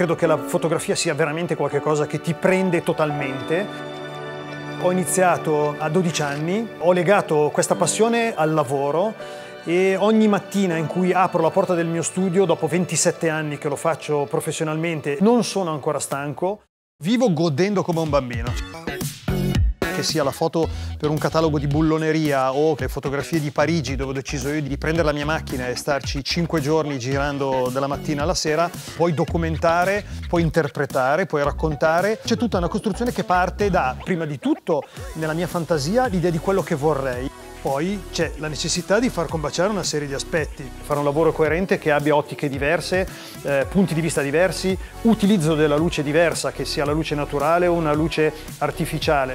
credo che la fotografia sia veramente qualcosa che ti prende totalmente. Ho iniziato a 12 anni, ho legato questa passione al lavoro e ogni mattina in cui apro la porta del mio studio, dopo 27 anni che lo faccio professionalmente, non sono ancora stanco. Vivo godendo come un bambino. Che sia la foto per un catalogo di bulloneria o le fotografie di Parigi, dove ho deciso io di prendere la mia macchina e starci 5 giorni girando dalla mattina alla sera, puoi documentare, puoi interpretare, puoi raccontare. C'è tutta una costruzione che parte da, prima di tutto, nella mia fantasia, l'idea di quello che vorrei. Poi c'è la necessità di far combaciare una serie di aspetti, fare un lavoro coerente che abbia ottiche diverse, punti di vista diversi, utilizzo della luce diversa, che sia la luce naturale o una luce artificiale.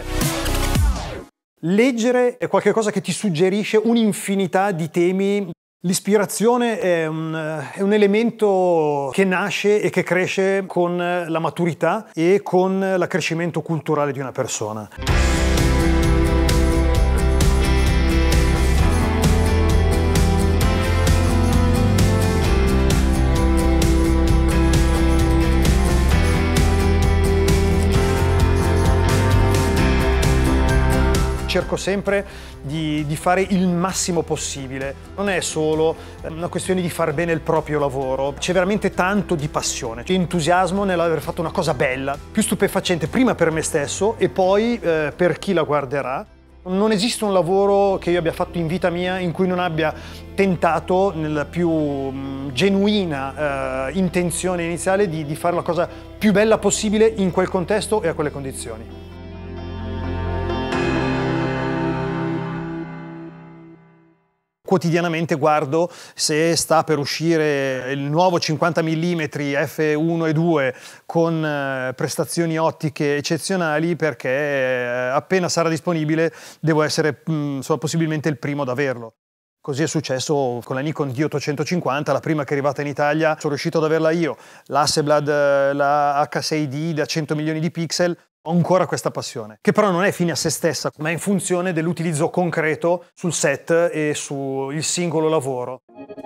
Leggere è qualcosa che ti suggerisce un'infinità di temi. L'ispirazione è un elemento che nasce e che cresce con la maturità e con l'accrescimento culturale di una persona. Cerco sempre di fare il massimo possibile. Non è solo una questione di far bene il proprio lavoro, c'è veramente tanto di passione, c'è entusiasmo nell'aver fatto una cosa bella, più stupefacente prima per me stesso e poi per chi la guarderà. Non esiste un lavoro che io abbia fatto in vita mia in cui non abbia tentato, nella più genuina intenzione iniziale, di fare la cosa più bella possibile in quel contesto e a quelle condizioni. Quotidianamente guardo se sta per uscire il nuovo 50 mm f1 e 2 con prestazioni ottiche eccezionali, perché appena sarà disponibile devo essere possibilmente il primo ad averlo. Così è successo con la Nikon D850, la prima che è arrivata in Italia, sono riuscito ad averla io. L'Hasselblad, la H6D da 100 milioni di pixel. Ho ancora questa passione, che però non è fine a se stessa, ma è in funzione dell'utilizzo concreto sul set e sul singolo lavoro.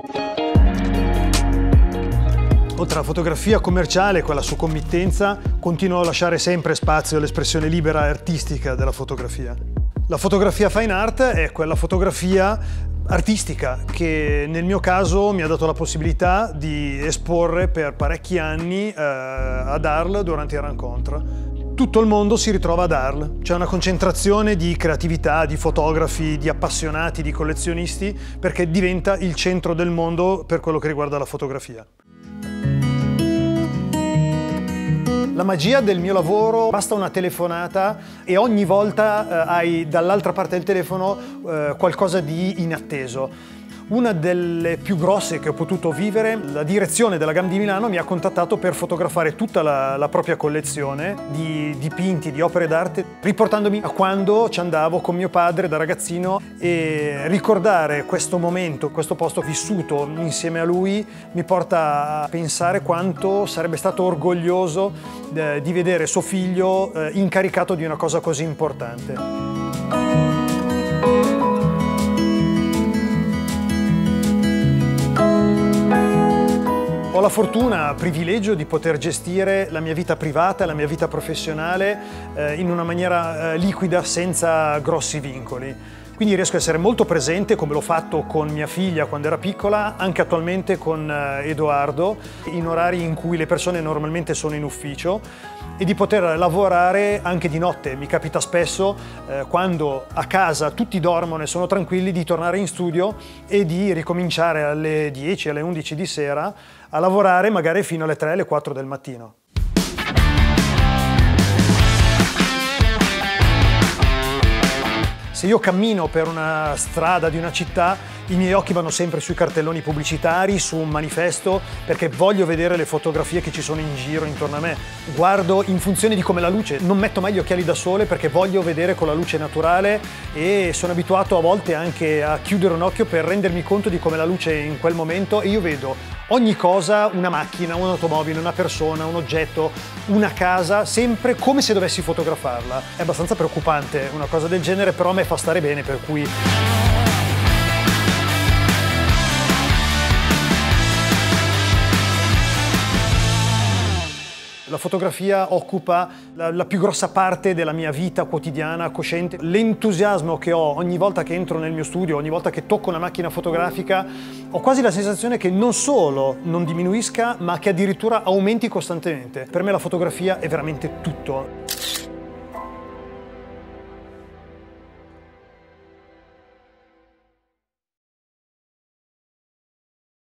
Oltre alla fotografia commerciale, quella su committenza, continuo a lasciare sempre spazio all'espressione libera e artistica della fotografia. La fotografia fine art è quella fotografia artistica che nel mio caso mi ha dato la possibilità di esporre per parecchi anni ad Arles durante il Rencontre. Tutto il mondo si ritrova ad Arles, c'è una concentrazione di creatività, di fotografi, di appassionati, di collezionisti, perché diventa il centro del mondo per quello che riguarda la fotografia. La magia del mio lavoro, basta una telefonata e ogni volta hai dall'altra parte del telefono qualcosa di inatteso. Una delle più grosse che ho potuto vivere, la direzione della GAM di Milano mi ha contattato per fotografare tutta la propria collezione di dipinti, di opere d'arte, riportandomi a quando ci andavo con mio padre da ragazzino, e ricordare questo momento, questo posto vissuto insieme a lui mi porta a pensare quanto sarebbe stato orgoglioso di vedere suo figlio incaricato di una cosa così importante. Ho la fortuna, privilegio di poter gestire la mia vita privata e la mia vita professionale in una maniera liquida, senza grossi vincoli. Quindi riesco ad essere molto presente, come l'ho fatto con mia figlia quando era piccola, anche attualmente con Edoardo, in orari in cui le persone normalmente sono in ufficio, e di poter lavorare anche di notte. Mi capita spesso, quando a casa tutti dormono e sono tranquilli, di tornare in studio e di ricominciare alle 10, alle 11 di sera a lavorare magari fino alle 3, alle 4 del mattino. Se io cammino per una strada di una città, i miei occhi vanno sempre sui cartelloni pubblicitari, su un manifesto, perché voglio vedere le fotografie che ci sono in giro intorno a me. Guardo in funzione di come la luce, non metto mai gli occhiali da sole perché voglio vedere con la luce naturale, e sono abituato a volte anche a chiudere un occhio per rendermi conto di come la luce è in quel momento, e io vedo ogni cosa, una macchina, un'automobile, una persona, un oggetto, una casa, sempre come se dovessi fotografarla. È abbastanza preoccupante una cosa del genere, però a me fa stare bene, per cui... La fotografia occupa la più grossa parte della mia vita quotidiana, cosciente. L'entusiasmo che ho ogni volta che entro nel mio studio, ogni volta che tocco una macchina fotografica, ho quasi la sensazione che non solo non diminuisca, ma che addirittura aumenti costantemente. Per me la fotografia è veramente tutto.